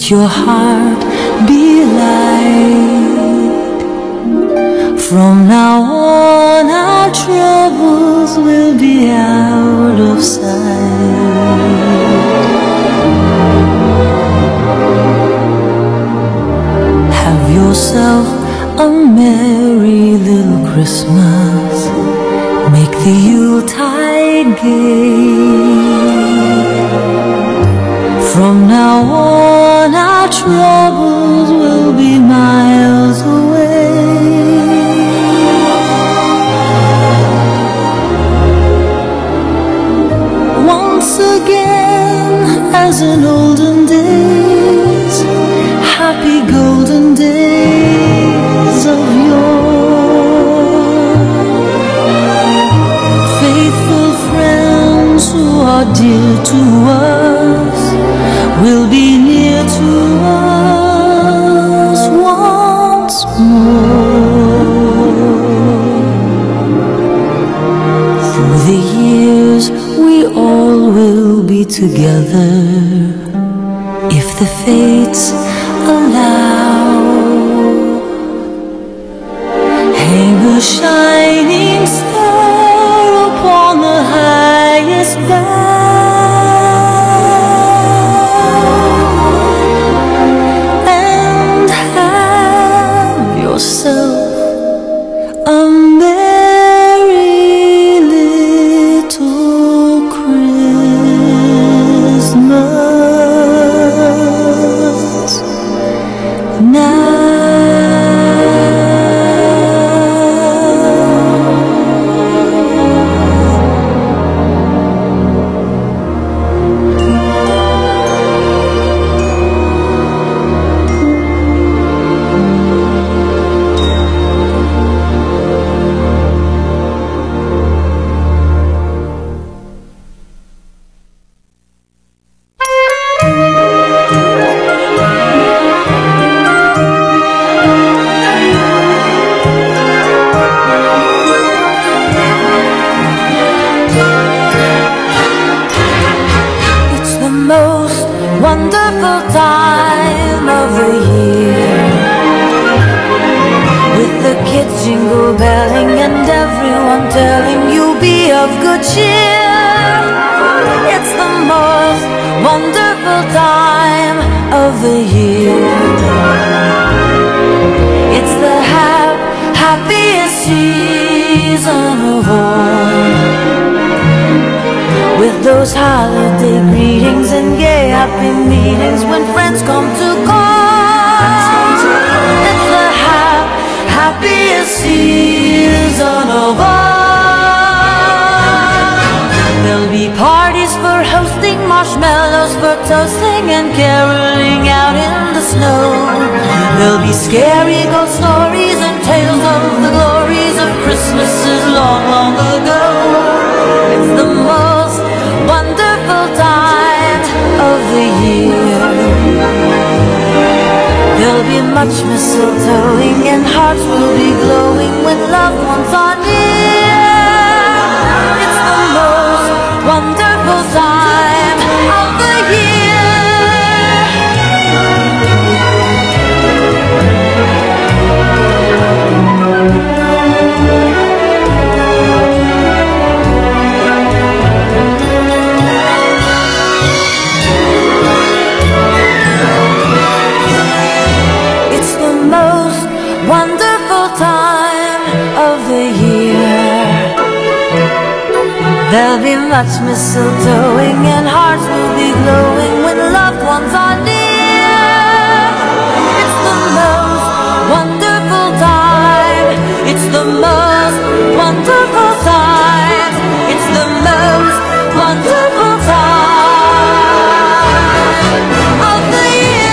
Let your heart be light. From now on our troubles will be out of sight. Have yourself a merry little Christmas. Make the Yuletide gay. From now on our troubles will be miles away. Once again, as in olden days, happy golden days of yore. Faithful friends who are dear to us will be near to us once more. Through the years we all will be together, if the fates allow. Hang a shining star upon the highest bough, yourself a merry little Christmas now. Wonderful time of the year, with the kids jingle belling and everyone telling you be of good cheer. It's the most wonderful time of the year. It's the happiest season of all, with those holiday greetings and gay happy meetings when friends come to call. It's the happiest season of all. There'll be parties for hosting, marshmallows for toasting, and caroling out in the snow. There'll be scary ghost stories and tales of the glories of Christmases long, long ago. It's the most wonderful time of the year. There'll be much mistletoeing and hearts will be glowing when loved ones are near. It's the most wonderful time of the year. Wonderful time of the year. There'll be much mistletoeing and hearts will be glowing when loved ones are near. It's the most wonderful time. It's the most wonderful time. It's the most wonderful time of the year.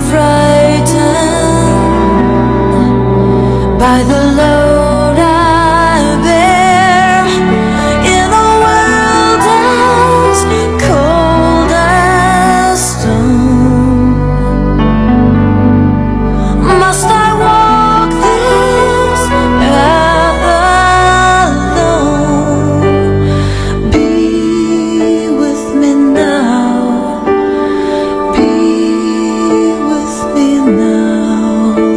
frightened by the load I bear in a world as cold as stone. Must I walk this path alone? Be with me now, be with me now.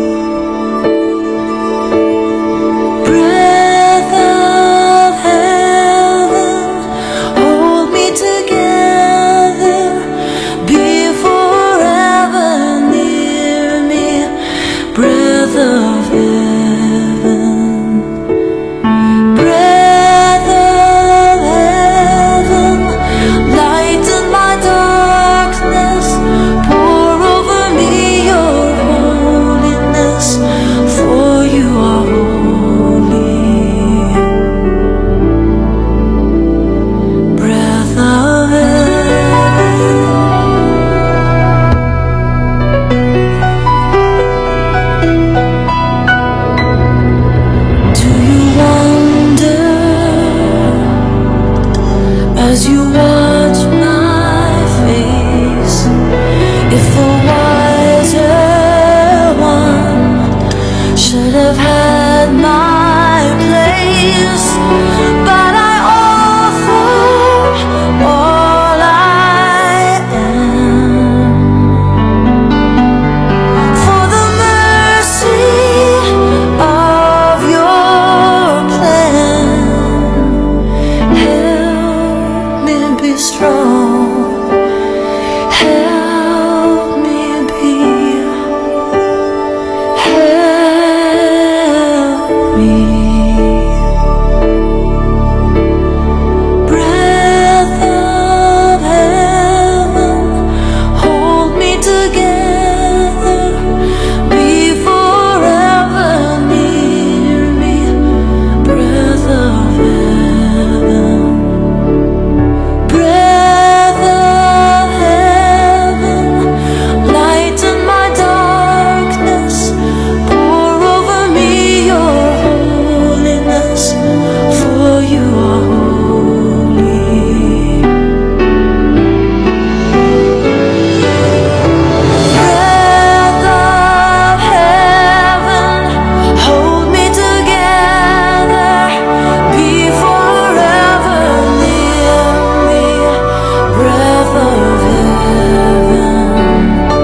Breath of heaven, hold me together, be forever near me. Breath of heaven, breath of heaven, lighten my darkness, pour over me your holiness, for you are holy. Breath of heaven. Do you wonder as you watch my face if the wiser one should have had my place? But I offer all I am for the mercy of your plan. Help me be strong, help me be, help me. Breath of heaven, hold me together, be forever near me. Breath of heaven, breath of heaven, lighten my darkness, pour over me your holiness, for you are holy. Breath of heaven, hold me together, be forever near me. Breath of heaven,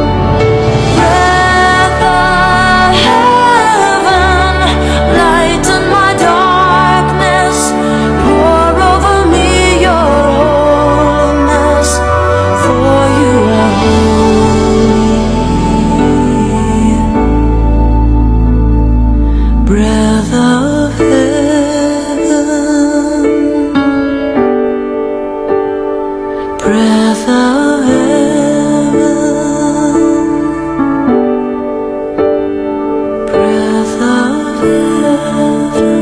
breath of heaven, lighten my darkness, pour over me your holiness, for you are holy. Breath of heaven, breath of heaven, breath of heaven.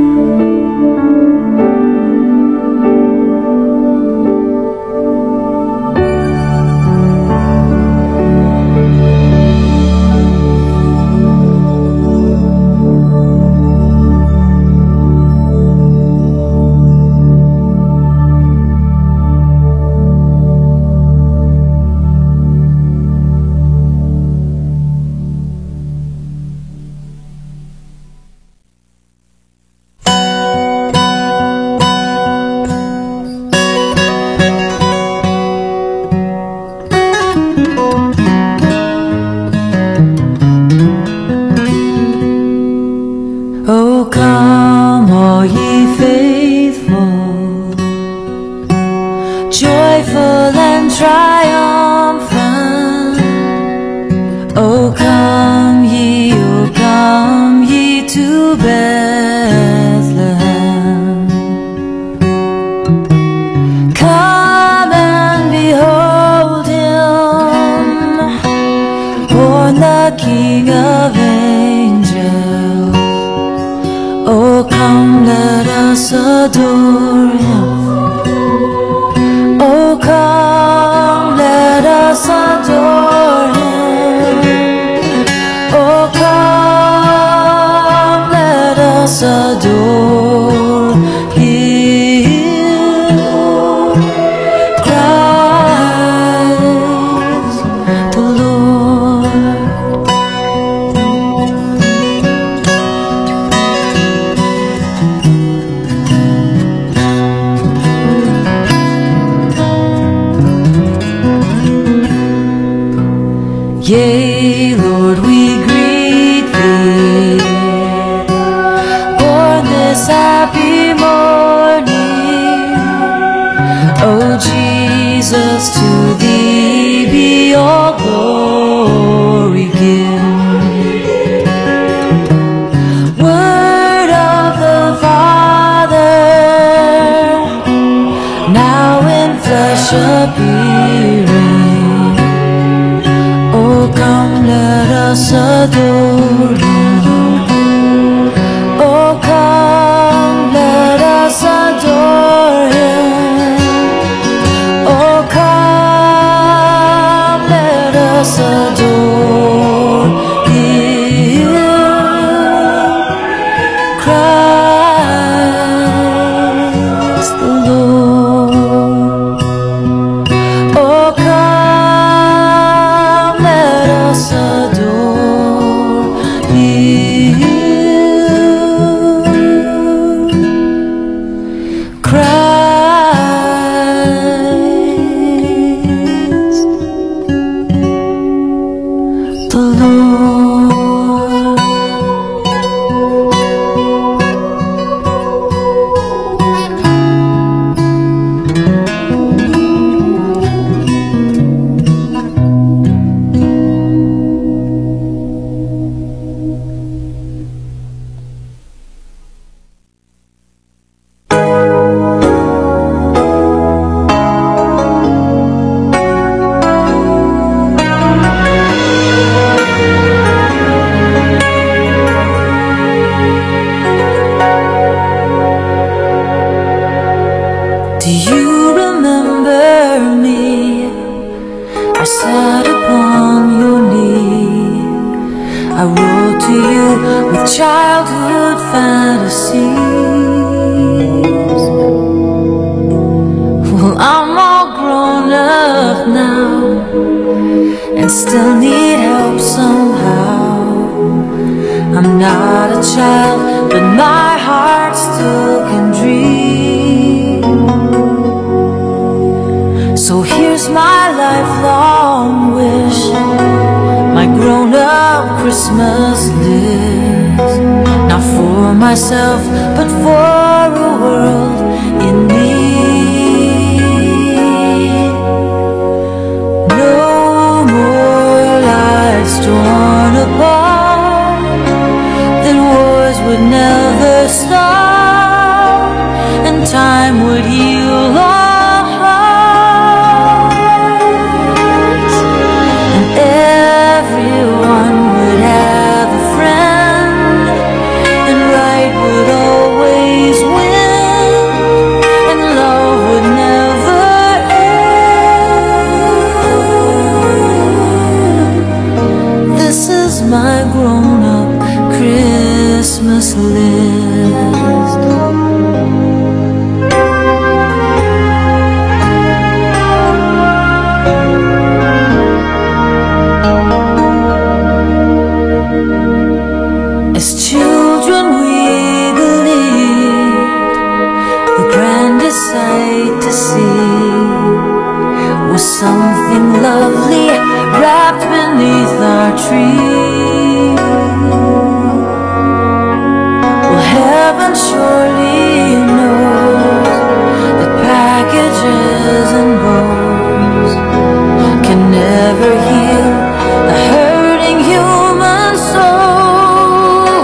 Oh, come, all ye faithful, joyful and triumphant. Oh, come ye to Bethlehem. Come and behold him, born the King of angels. Oh, come, let us adore him. Oh, come, let us adore him. Yea, Lord, we greet Thee, born this happy morning. O Jesus, to Thee be all glory given. Word of the Father, now in flesh appearing. Oh, come, let us adore Him. Oh, come, let us adore Him. Oh, come, let us adore Him. Christ the Lord. Oh, come, let us adore Him. Christ the Lord. Do you remember me? I sat upon your knee. I wrote to you with childhood fantasies. Well, I'm all grown up now and still need help somehow. I'm not a child, but my heart still can dream. So here's my lifelong wish, my grown-up Christmas list. Not for myself, but for a world in need. No more lives torn apart, that wars would never stop, and time would heal all hearts, and everyone would have a friend, and right would always win, and love would never end. This is my grown-up Christmas list. As children we believed the grandest sight to see was something lovely wrapped beneath our tree. Well, heaven surely knows that packages and bows can never heal a hurting human soul.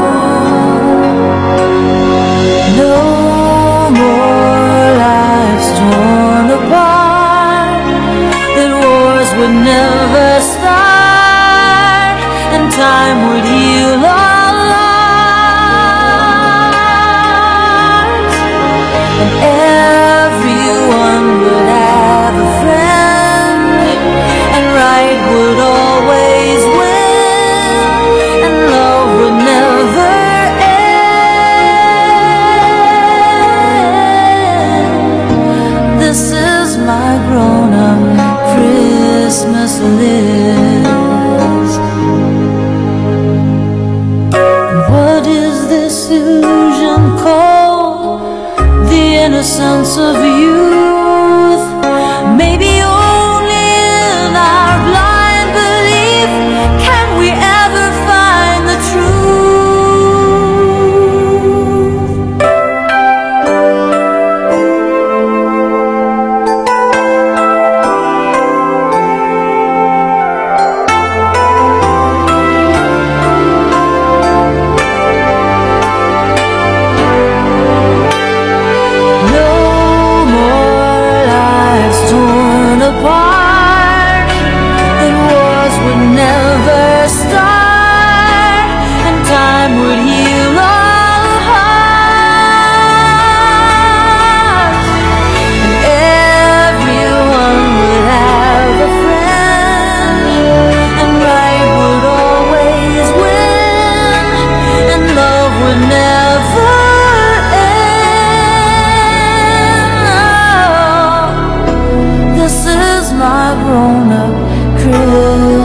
No more lives torn apart, that wars would never start, and time would heal all hearts, and everyone would have a friend, and right would always win, and love would never end. This is my grown-up Christmas list. What is this illusion called? The innocence of youth. Maybe only in our blind belief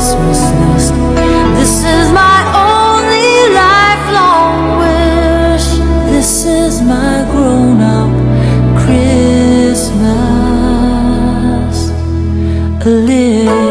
Christmas list. This is my only lifelong wish. This is my grown-up Christmas list.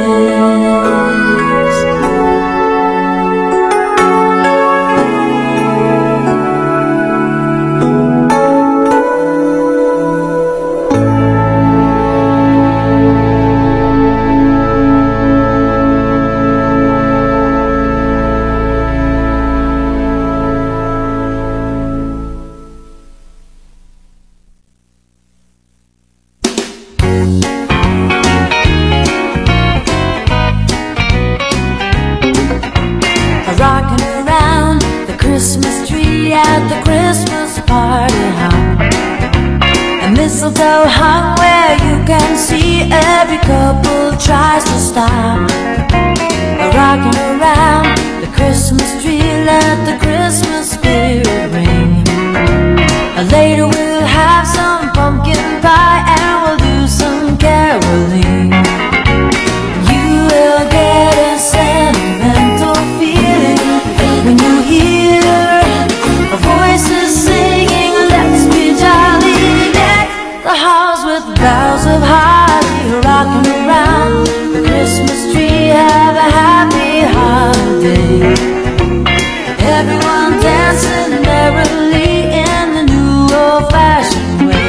Rocking around the Christmas tree at the Christmas party hop. A mistletoe hung where you can see every couple tries to stop. Rocking around the Christmas tree, let the Christmas spirit ring. Later we'll have some pumpkin pie and we'll do some caroling. You will get a sentimental feeling when you hear voices singing, let's be jolly. Deck the halls with boughs of holly. Rocking around the Christmas tree, have a happy holiday. Everyone dancing merrily in the new old-fashioned way.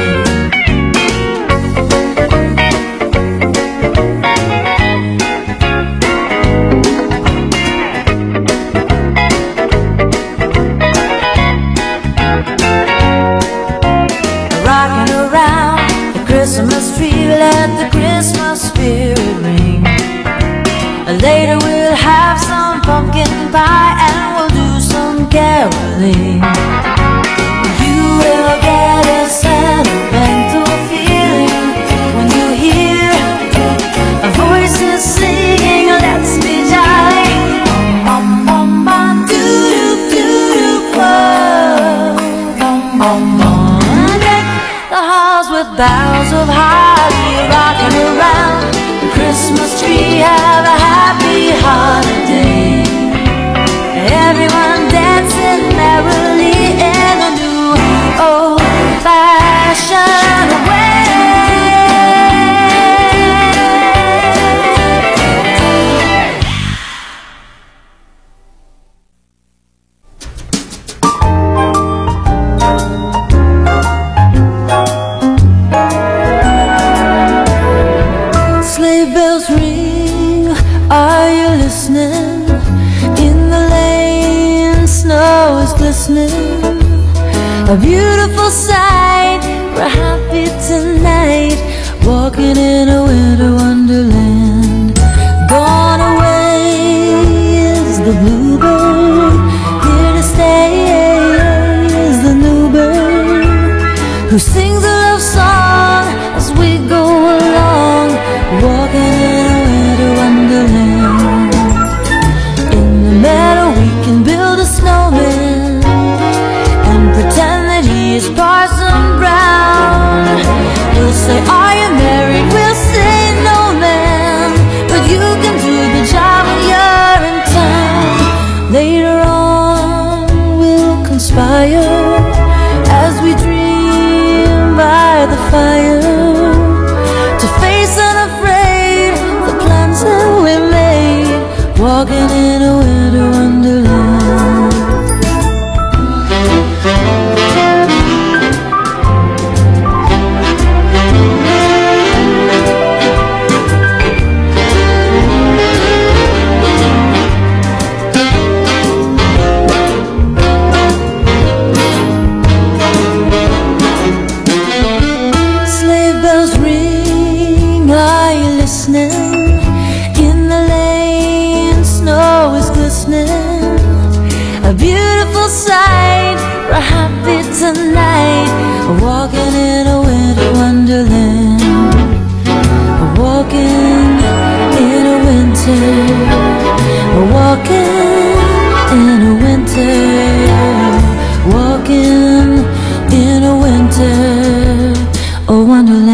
Rocking around the Christmas tree, let the Christmas spirit ring. Later we'll have some pumpkin pie and we'll do some caroling. You will get a sentimental feeling when you hear voices singing, let's be jolly. Bum bum bum doo doo doo doo whoa. Bum bum bum. Deck the halls with boughs of holly. Rocking around the Christmas tree, have a happy holiday. Everyone dancing merrily in a new old-fashioned way. Sleigh bells ring, are you listening? In the lane, snow is glistening. A beautiful sight, we're happy tonight, walking in a winter wonderland. Gone away is the bluebird, here to stay is the new bird, who sings a love song as we go along, walking in a winter wonderland. In the meadow we can build a snowman and pretend that he is Parson Brown. He'll say, are you married? We'll say, no man, but you can do the job when you're in town. Later on we'll conspire as we dream by the fire, to face unafraid the plans that we made, walking in a winter wonderland. Sleigh bells ring, are you listening? In the lane, snow is glistening. A beautiful sight, we're happy tonight, walking in a winter wonderland. Walking in a winter, walking in a winter, walking in a winter, a wonderland.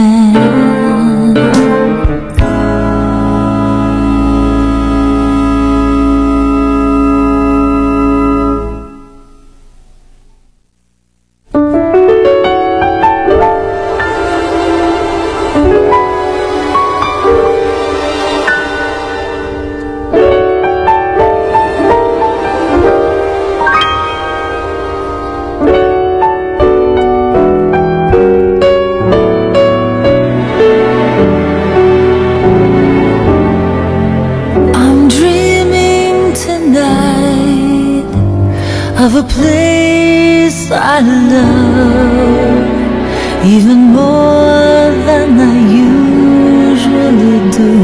of a place I love even more than I usually do.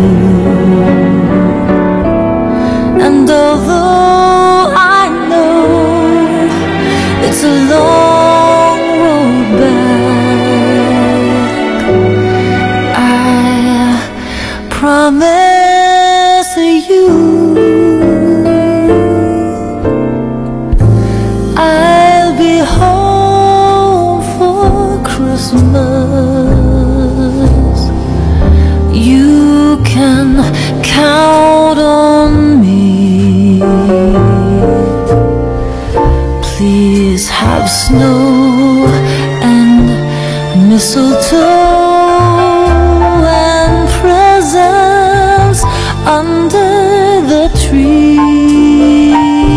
And although I know it's a long road back, I promise you I'll be home for Christmas. You can count on me. Please have snow and mistletoe and presents under the tree.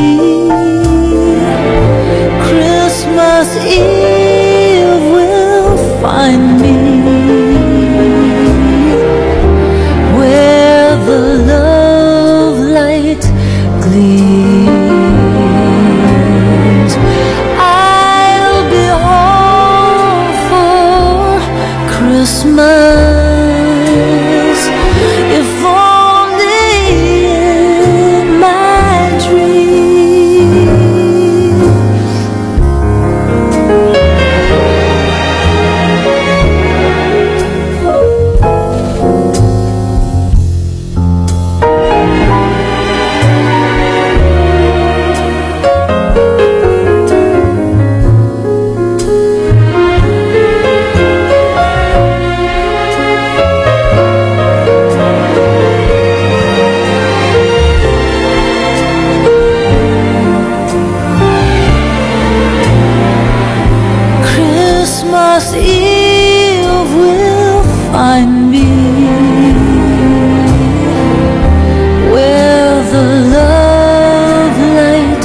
Christmas Eve will find me where the love light gleams. I'll be home for Christmas, if only in my dreams. Christmas Eve will find me where the love light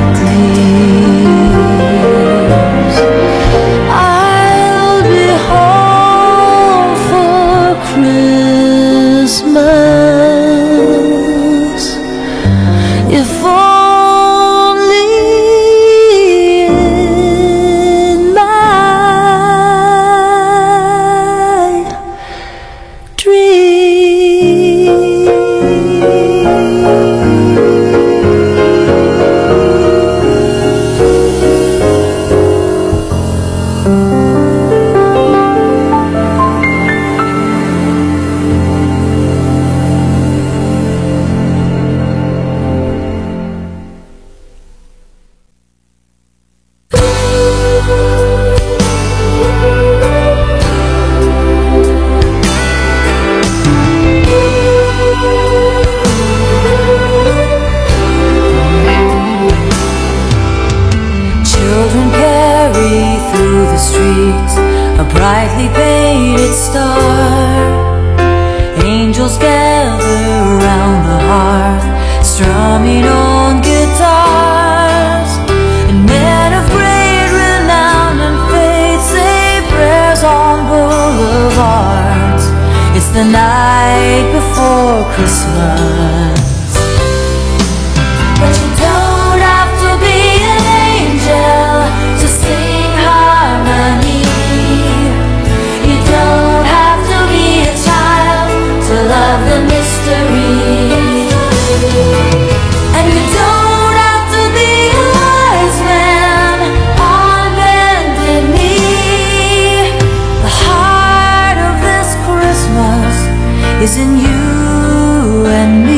gleams. I'll be home for Christmas, if only in my Children carry through the streets a brightly painted star. Angels gather around the hearth, strumming on guitars. And men of great renown and faith say prayers on boulevards. It's the night before Christmas, but you don't have to be an angel to sing harmony. You don't have to be a child to love the mystery. And you don't have to be a wise man on bended knee. The heart of this Christmas is in you and me.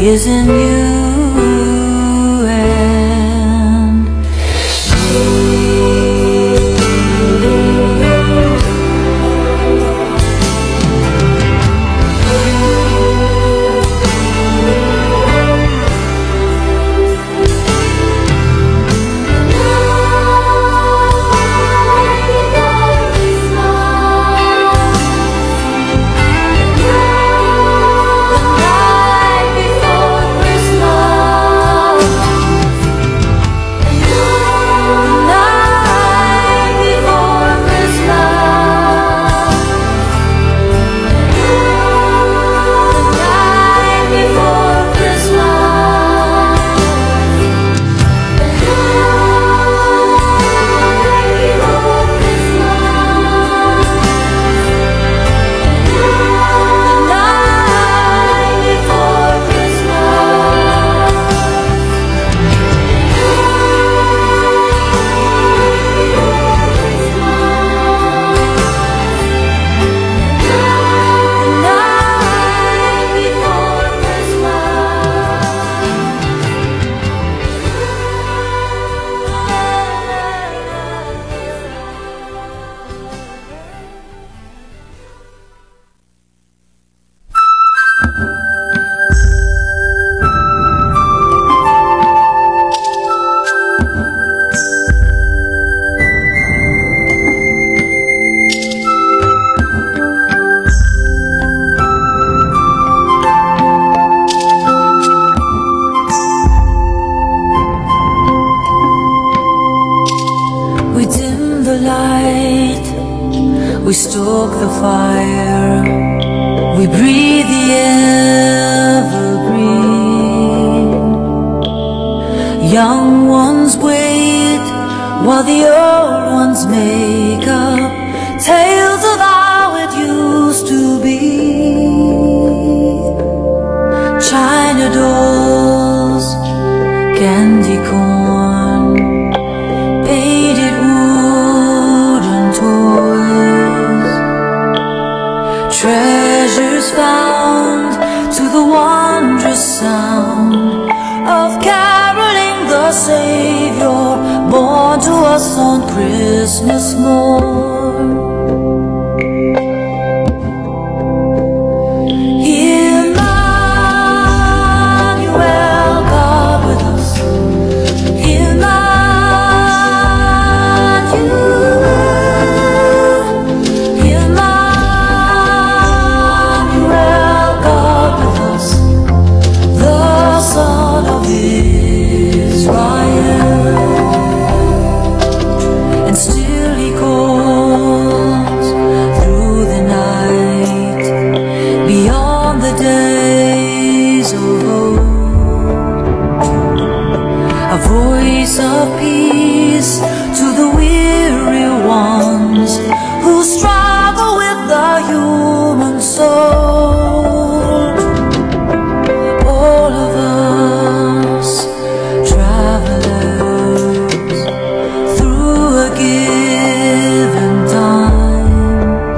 is in you and me. We stoke the fire, we breathe the evergreen. Young ones wait while the old ones make up tales of how it used to be. China dolls, candy corn, painted wooden toys, treasures found to the wondrous sound of caroling the Savior, born to us on Christmas morn. Of peace to the weary ones who struggle with the human soul. All of us travelers through a given time,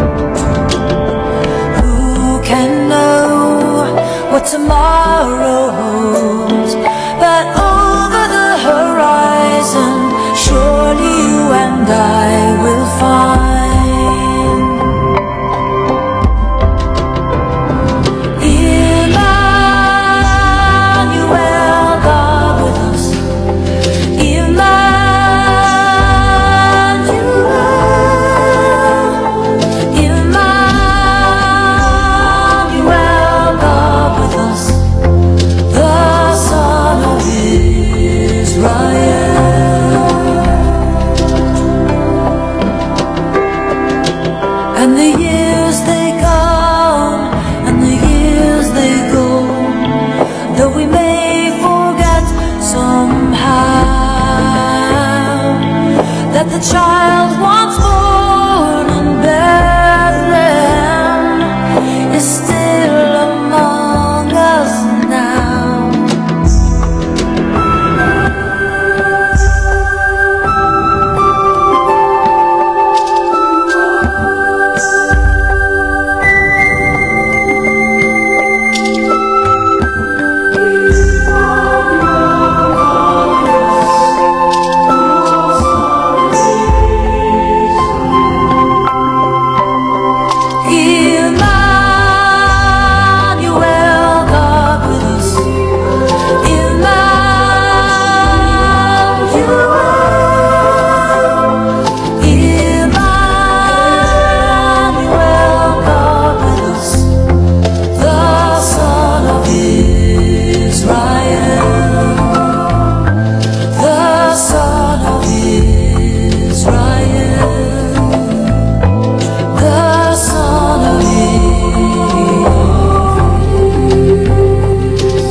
who can know what tomorrow holds, but over the horizon, surely you and I will find Emmanuel, God with us. Emmanuel, God with us, the Son of Israel.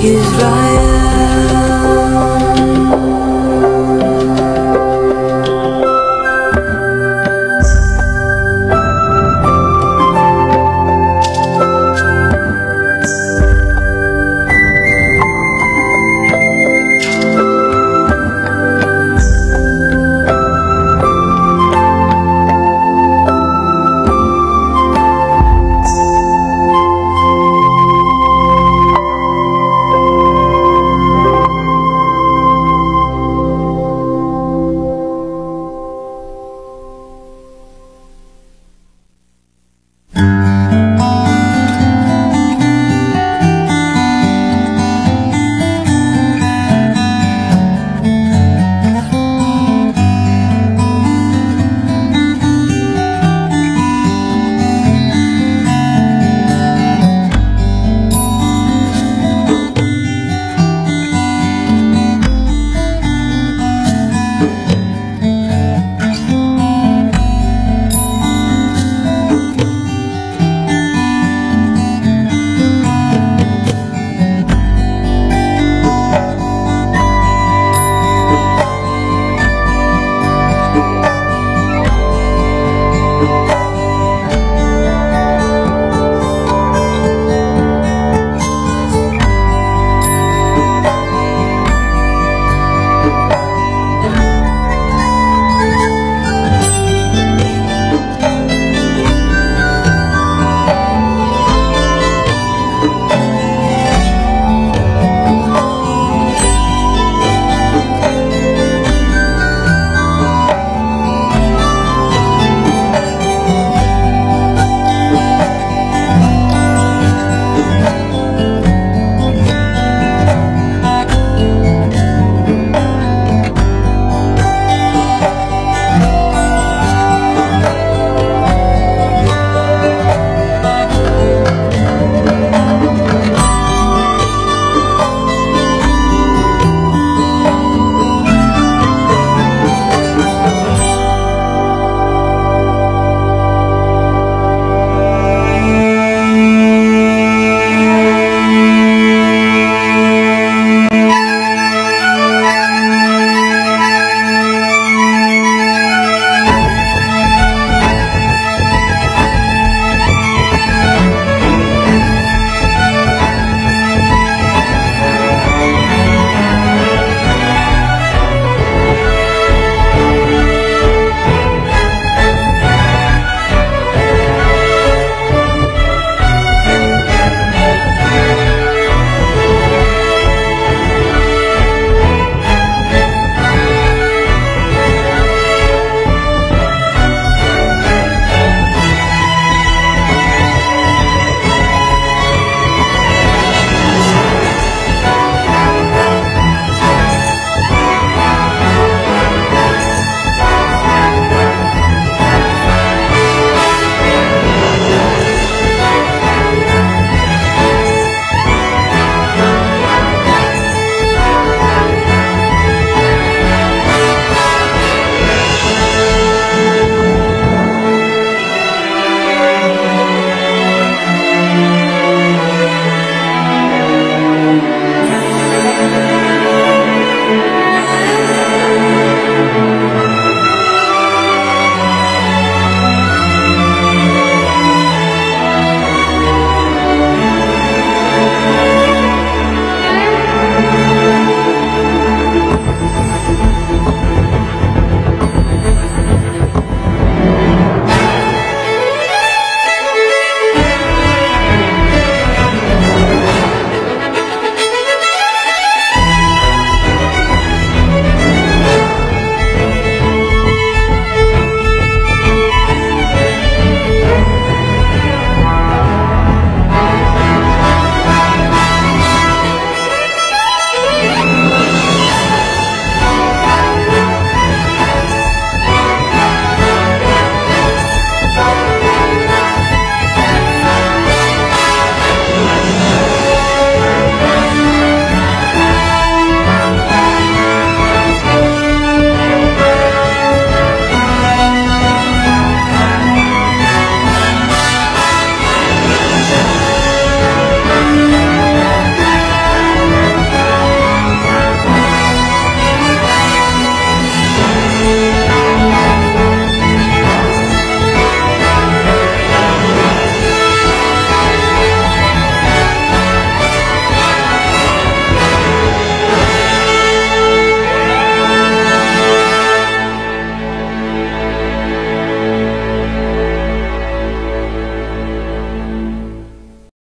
is right.